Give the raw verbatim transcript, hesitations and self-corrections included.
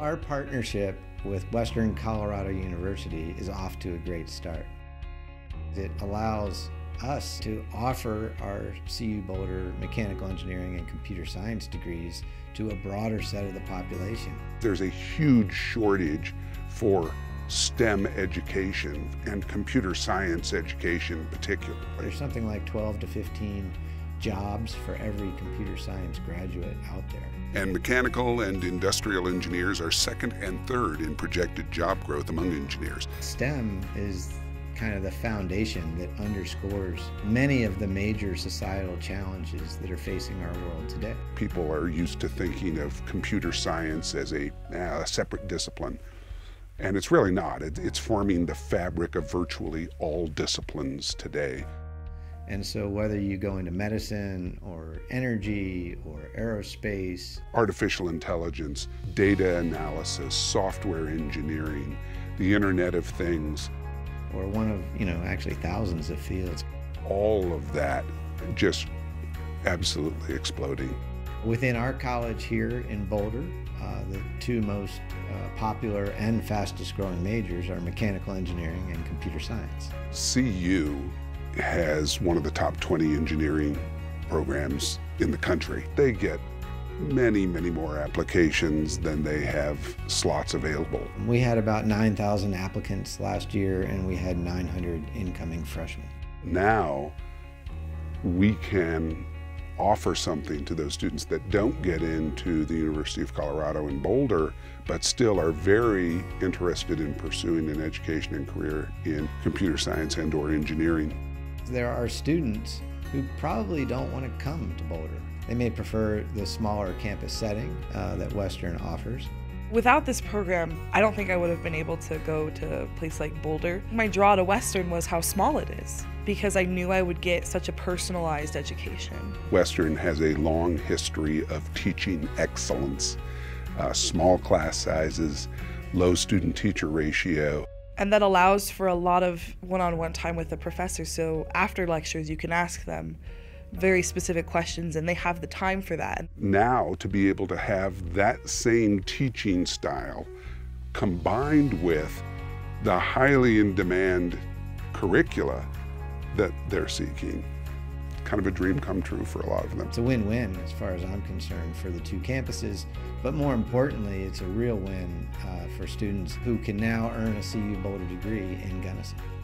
Our partnership with Western Colorado University is off to a great start. It allows us to offer our C U Boulder mechanical engineering and computer science degrees to a broader set of the population. There's a huge shortage for STEM education and computer science education particularly. There's something like twelve to fifteen jobs for every computer science graduate out there. And mechanical and industrial engineers are second and third in projected job growth among engineers. STEM is kind of the foundation that underscores many of the major societal challenges that are facing our world today. People are used to thinking of computer science as a, a separate discipline, and it's really not. It, it's forming the fabric of virtually all disciplines today. And so whether you go into medicine or energy or aerospace, artificial intelligence, data analysis, software engineering, the Internet of Things, or one of, you know, actually thousands of fields. All of that just absolutely exploding. Within our college here in Boulder, uh, the two most uh, popular and fastest growing majors are mechanical engineering and computer science. C U has one of the top twenty engineering programs in the country. They get many, many more applications than they have slots available. We had about nine thousand applicants last year, and we had nine hundred incoming freshmen. Now, we can offer something to those students that don't get into the University of Colorado in Boulder, but still are very interested in pursuing an education and career in computer science and or engineering. There are students who probably don't want to come to Boulder. They may prefer the smaller campus setting uh, that Western offers. Without this program, I don't think I would have been able to go to a place like Boulder. My draw to Western was how small it is, because I knew I would get such a personalized education. Western has a long history of teaching excellence, uh, small class sizes, low student-teacher ratio. And that allows for a lot of one-on-one time with the professor, so after lectures you can ask them very specific questions, and they have the time for that. Now, to be able to have that same teaching style combined with the highly in-demand curricula that they're seeking, kind of a dream come true for a lot of them. It's a win-win as far as I'm concerned for the two campuses, but more importantly, it's a real win uh, for students who can now earn a C U Boulder degree in Gunnison.